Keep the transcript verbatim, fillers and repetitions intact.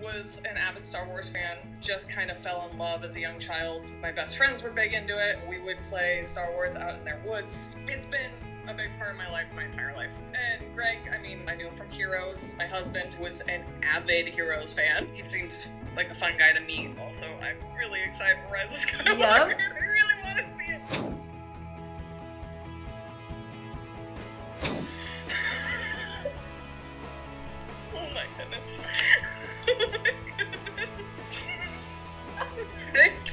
was an avid Star Wars fan, just kind of fell in love as a young child. My best friends were big into it. We would play Star Wars out in their woods. It's been a big part of my life, my entire life. And Greg, I mean, I knew him from Heroes. My husband was an avid Heroes fan. He seems like a fun guy to meet. Also, I'm really excited for Rise of Skywalker. Yep. I really want to see it. Oh my goodness. Oh my goodness.